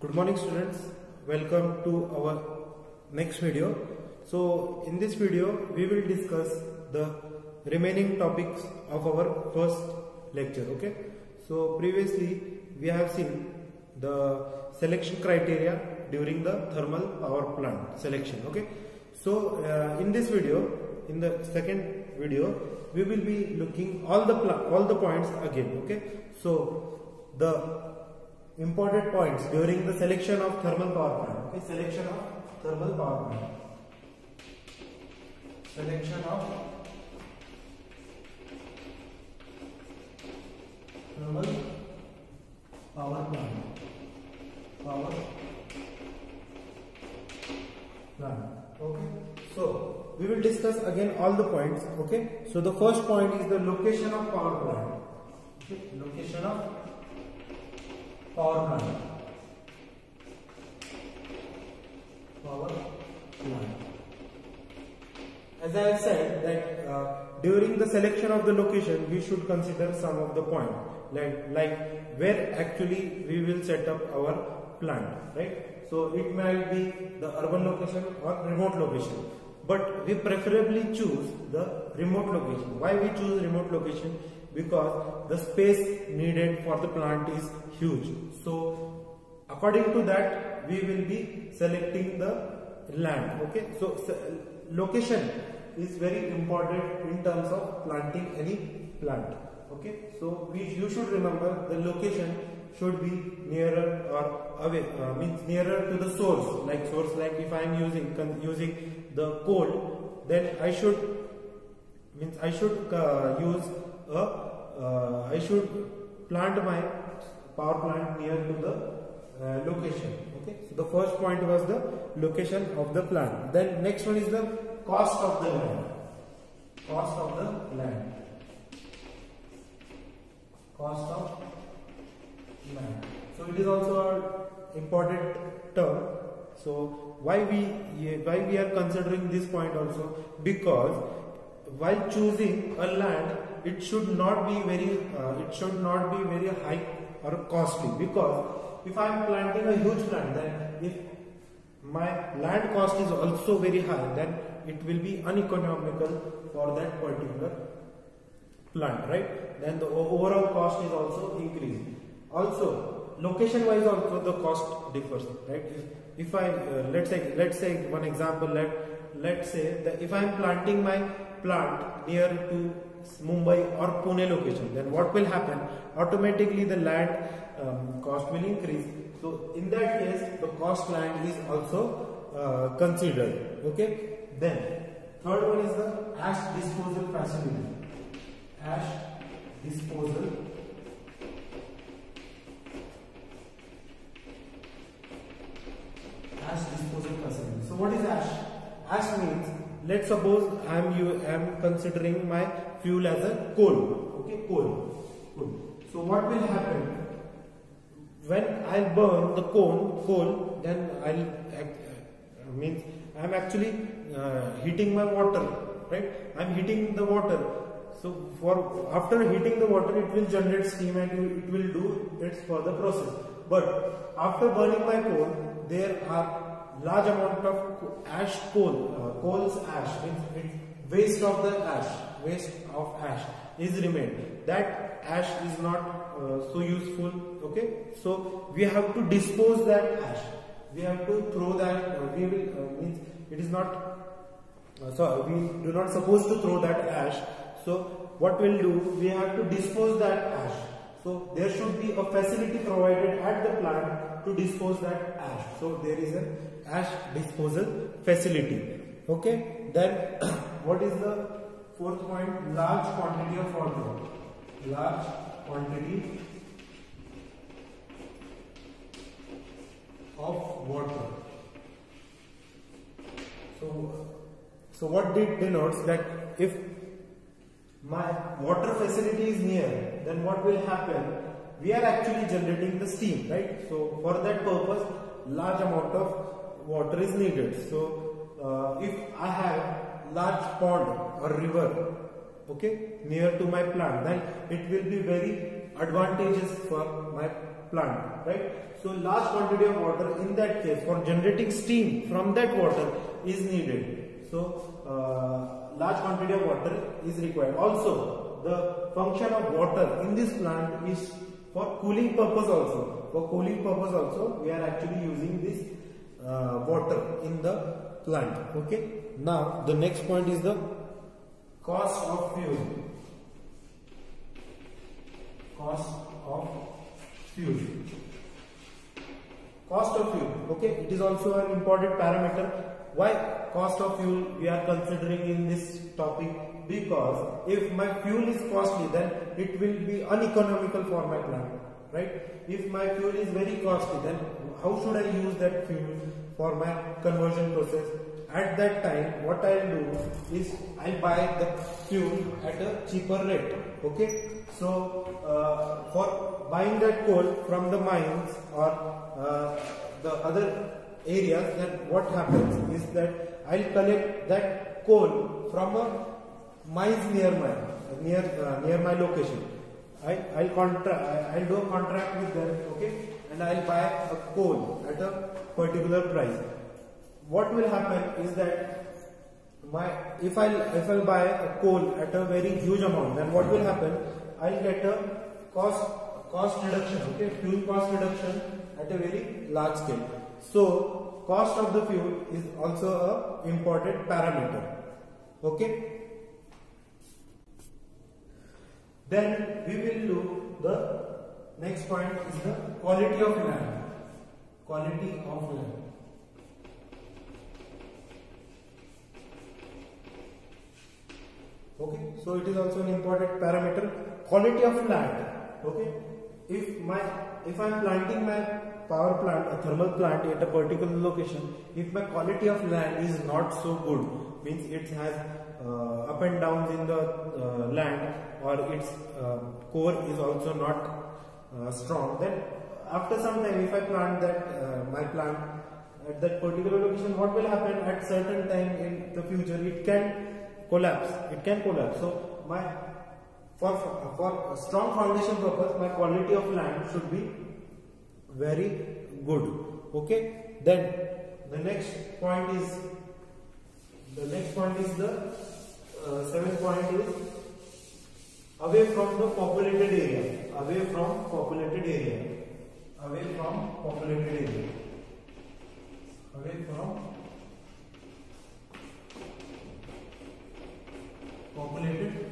Good morning students, welcome to our next video. So in this video we will discuss the remaining topics of our first lecture. Okay, so previously we have seen the selection criteria during the thermal power plant selection. Okay, so in this video, in the second video, we will be looking all the points again. Okay, so the important points during the selection of thermal power plant. Okay, selection of thermal power plant. Selection of thermal power plant. Okay, so we will discuss again all the points. Okay, so the first point is the location of power plant. Okay, location of power plant. As I have said that during the selection of the location we should consider some of the points like where actually we will set up our plant, right? So it might be the urban location or remote location, but we preferably choose the remote location. Why we choose remote location? Because the space needed for the plant is huge. So according to that we will be selecting the land. Okay, so location is very important in terms of planting any plant. Okay, so you should remember the location should be nearer or away, means nearer to the source. Like if I am using the coal, then I should plant my power plant near to the location. Okay, so the first point was the location of the plant. Then next one is the cost of the land. Cost of the land. Cost of land. So it is also an important term. So why we are considering this point also? Because while choosing a land, it should not be very high or costly. Because if I am planting a huge plant, then if my land cost is also very high, then it will be uneconomical for that particular plant, right? Then the overall cost is also increasing. Also, location wise also the cost differs, right? If I let's say one example, let's say that if I am planting my plant near to Mumbai or Pune location, then what will happen? Automatically the land cost will increase. So in that case the cost land is also considered. Okay, then third one is the ash disposal facility. Ash disposal facility. So what is ash? Ash means, let's suppose I am considering my fuel as a coal. Okay, coal. So what will happen when I burn the coal? Then I am actually heating my water, right? I am heating the water. So after heating the water, it will generate steam and it will do its further process. But after burning my coal, there are large amount of ash coal's ash, means waste of ash is remained. That ash is not so useful. Okay, so we have to dispose that ash. We have to throw that. Means it is not. So we do not supposed to throw that ash. So what we'll do? We have to dispose that ash. So there should be a facility provided at the plant to dispose that ash. So there is an ash disposal facility. Okay. Then what is the fourth point? Large quantity of water. Large quantity of water. So what it denotes that if my water facility is near, then what will happen? We are actually generating the steam, right? So for that purpose, large amount of water is needed. So if I have large pond or river, okay, near to my plant, then it will be very advantageous for my plant, right? So large quantity of water in that case for generating steam from that water is needed. So large quantity of water is required. Also, the function of water in this plant is for cooling purpose also. For cooling purpose also, we are actually using this water in the plant. Okay. Now the next point is the cost of fuel. Cost of fuel. Cost of fuel. Okay, it is also an important parameter. Why cost of fuel we are considering in this topic? Because if my fuel is costly, then it will be uneconomical for my plant, right? If my fuel is very costly, then how should I use that fuel for my conversion process? At that time, what I'll do is I'll buy the fuel at a cheaper rate. Okay, so for buying that coal from the mines or the other areas, then what happens is that I'll collect that coal from a mines near my location. I'll do a contract with them, okay, and I'll buy a coal at a particular price. What will happen is that if I'll buy a coal at a very huge amount, then what will happen? I'll get a cost reduction, okay, fuel cost reduction at a very large scale. So cost of the fuel is also a important parameter. Okay. Then we will do the next point is the quality of land. Quality of land. Okay, so it is also an important parameter. Quality of land. Okay, if I am planting my power plant, a thermal plant at a particular location, if my quality of land is not so good, means it has up and downs in the land, or its core is also not strong, then after some time, if I plant that my plant at that particular location, what will happen at certain time in the future? It can collapse. It can collapse. So for a strong foundation purpose, my quality of land should be very good. Okay. Then the next point is the seventh point is away from the populated area. Away from populated area. Away from populated area. Away from populated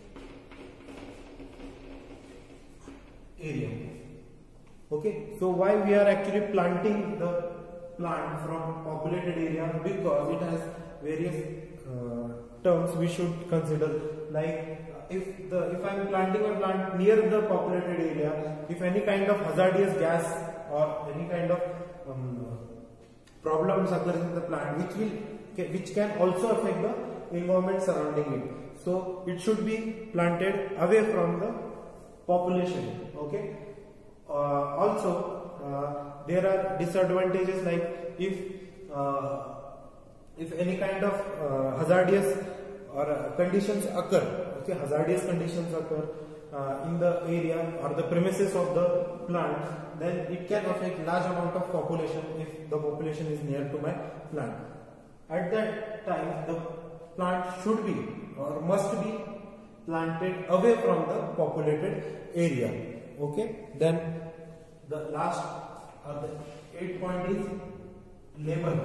area. Okay, so why we are actually planting the plant from populated area? Because it has various terms we should consider. Like if I am planting a plant near the populated area, if any kind of hazardous gas or any kind of problems occurs in the plant, which can also affect the environment surrounding it. So it should be planted away from the population. Okay. Also, there are disadvantages, like if any kind of hazardous or conditions occur. Okay, hazardous conditions occur in the area or the premises of the plant, then it can affect large amount of population if the population is near to my plant. At that time, the plant should be or must be planted away from the populated area. Okay. Then the last or the 8th point is labor.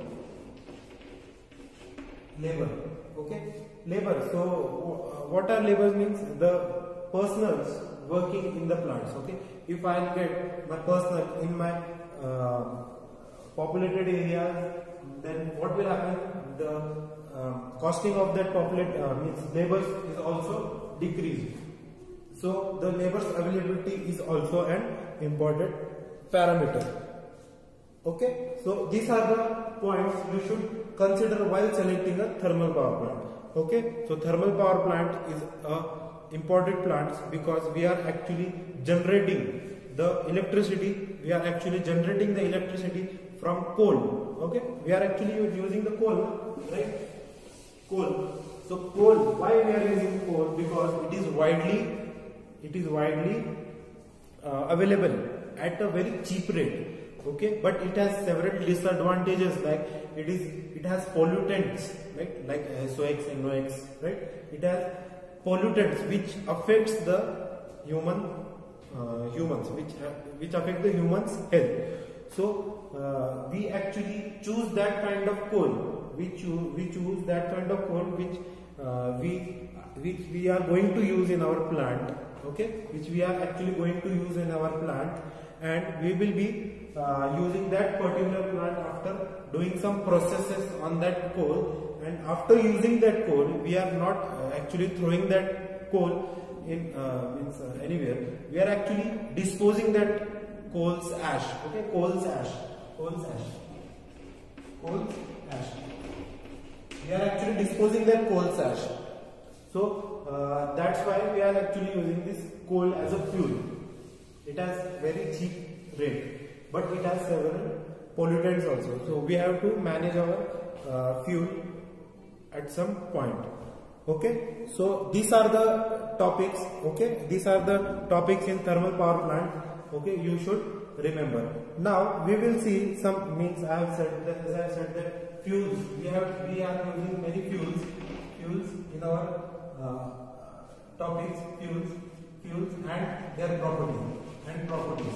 Labor. Okay. Labor. So what are labors means? The personals working in the plants. Okay. If I get my personnel in my populated areas, then what will happen? The costing of that means labors is also decreased. So the labor's availability is also an important parameter. Okay, so these are the points you should consider while selecting a thermal power plant. Okay, so thermal power plant is a important plant because we are actually generating the electricity. We are actually generating the electricity from coal. Okay, we are actually using the coal, right? Coal. So coal. Why we are using coal? Because it is widely available. at a very cheap rate. Okay, but it has several disadvantages, like it has pollutants, right, like SOx and NOx, right. It has pollutants which affects the humans, which affect the humans' health. So we actually choose that kind of coal. We choose that kind of coal which we are going to use in our plant. Okay, which we are actually going to use in our plant, and we will be using that particular plant after doing some processes on that coal. And after using that coal, we are not actually throwing that coal in anywhere. We are actually disposing that coal's ash. Okay, coal's ash. We are actually disposing that coal's ash. So that's why we are actually using this coal as a fuel. It has very cheap rate, but it has several pollutants also. So we have to manage our fuel at some point. Okay, so these are the topics. Okay, these are the topics in thermal power plant. Okay, you should remember. Now we will see some, means I have said that fuels. We are using many fuels in our topics, fuels and their properties.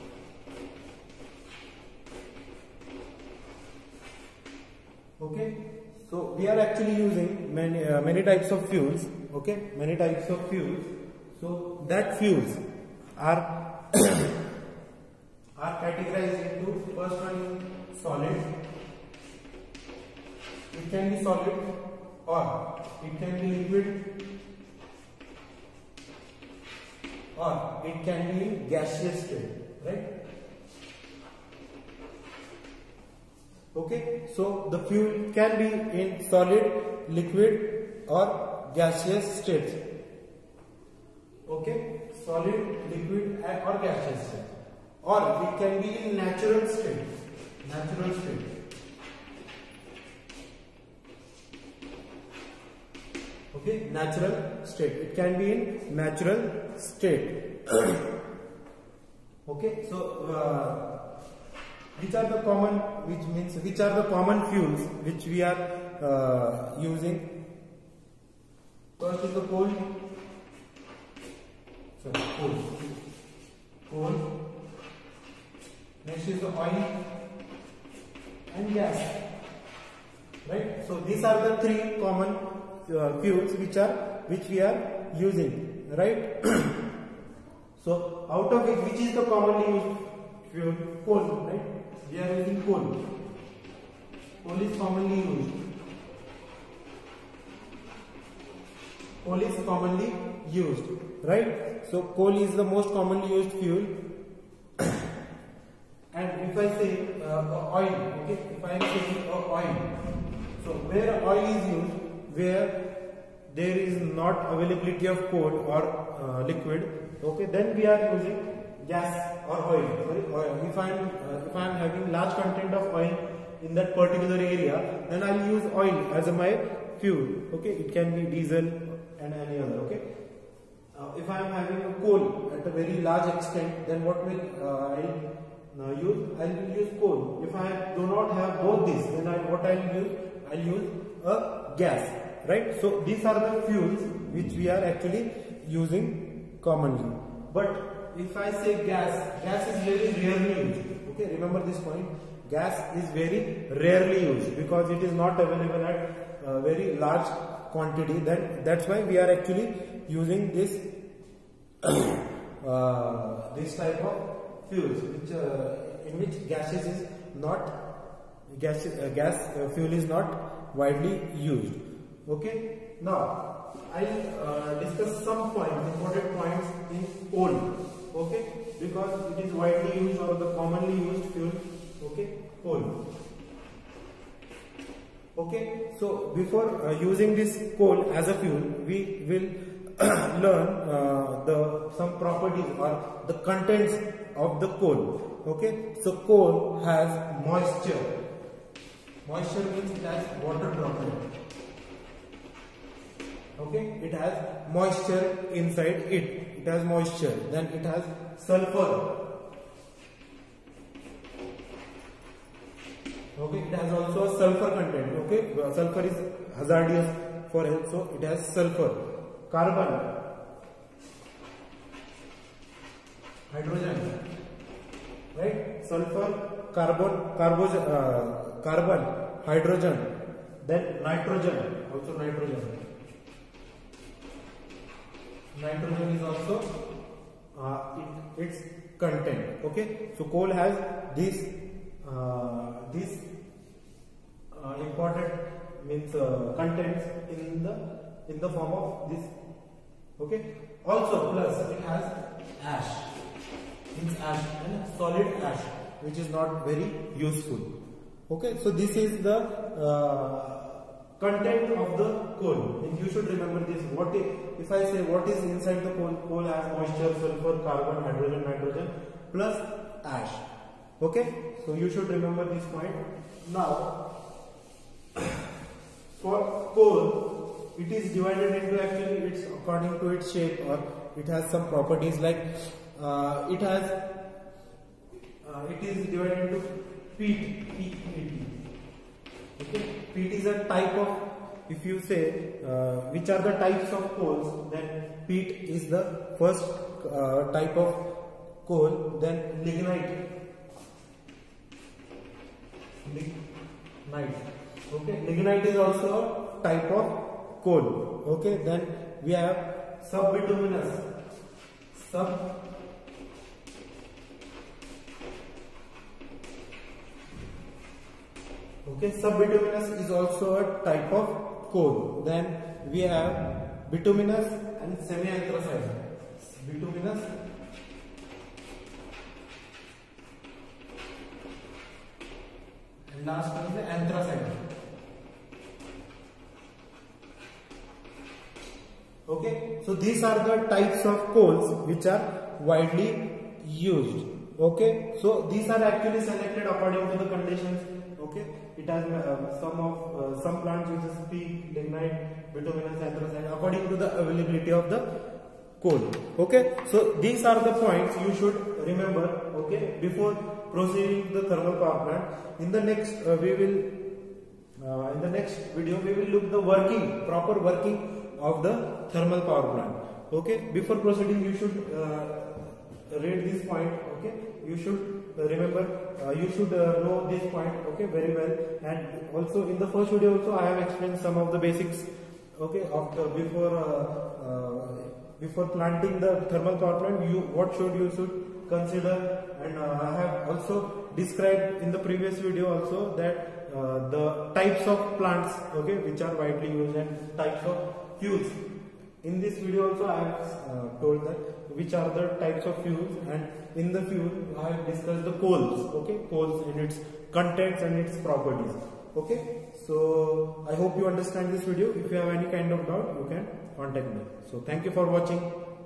Okay, so we are actually using many types of fuels. Okay, many types of fuels. So that fuels are are categorized into, first one is solid. It can be solid or it can be liquid, or it can be gaseous state, right? Okay, so the fuel can be in solid, liquid or gaseous states. Okay, solid, liquid or gaseous state, or it can be in natural state. Okay, natural state. It can be in natural state. Okay, so which are the common fuels which we are using? First is the coal. Next is the oil and gas. Right. So these are the three common fuels which we are using. Right. So out of it, which is the commonly used fuel? Coal. Right. We are using coal. Coal is commonly used. Right? So coal is the most commonly used fuel. And if I say oil, okay, if I am saying oil, so where oil is used, where there is not availability of coal or liquid, okay, then we are using gas or oil. Sorry, if I am having large content of oil in that particular area, then I will use oil as my fuel. Okay, it can be diesel and any other. Okay, if I am having a coal at a very large extent, then what will I use? I will use coal. If I do not have both these, then what I will use? I will use a gas. Right? So these are the fuels which we are actually using commonly. But if I say gas is very rarely used. Okay, remember this point. Gas is very rarely used because it is not available at a very large quantity. Then that's why we are actually using this this type of fuels, which in which gas fuel is not widely used. Okay. Now I'll discuss some important points in coal. Okay, because it is widely used or the commonly used fuel. Okay, coal. Okay, so before using this coal as a fuel, we will learn some properties or the contents of the coal. Okay, so coal has moisture. Moisture means it has water droplet. Okay, it has moisture inside it. It has moisture. Then it has sulfur. Okay, it has also a sulfur content. Okay, sulfur is hazardous for health, so it has sulfur. Carbon, hydrogen, right? Sulfur, carbon, hydrogen, then nitrogen, also nitrogen. Nitrogen is also its content. Okay, so coal has this important means contents in the form of this. Okay, also plus it has ash, means ash and solid ash, which is not very useful. Okay, so this is the content of the coal, and you should remember this. What if I say what is inside the coal? Coal has moisture, sulfur, carbon, hydrogen, nitrogen plus ash. Okay, so you should remember this point. Now for coal, it is divided into, actually it's according to its shape, or it has some properties like it is divided into peat, P-E-A-T. Okay, peat is a type of, if you say which are the types of coals, then peat is the first type of coal, then lignite. Okay, lignite is also a type of coal. Okay, then we have subbituminous. Okay, subbituminous is also a type of coal. Then we have bituminous and semi-anthracite. Bituminous and last one is the anthracite. Okay, so these are the types of coals which are widely used. Okay, so these are actually selected according to the conditions. Okay, it has some plants which is peat, lignite, bituminous, anthracite, according to the availability of the coal. Okay, so these are the points you should remember. Okay, before proceeding to the thermal power plant. In the next in the next video we will look the proper working of the thermal power plant. Okay, before proceeding you should read this point. Okay, you should remember, you should know this point. Okay, very well. And also in the first video also I have explained some of the basics. Okay, after before planting the thermal power plant, what you should consider, and I have also described in the previous video also that the types of plants, okay, which are widely used, and types of fuels. In this video also I have told that which are the types of fuels, and in the fuel I have discussed the coals. Okay, coals and its contents and its properties. Okay, so I hope you understand this video. If you have any kind of doubt, you can contact me. So thank you for watching.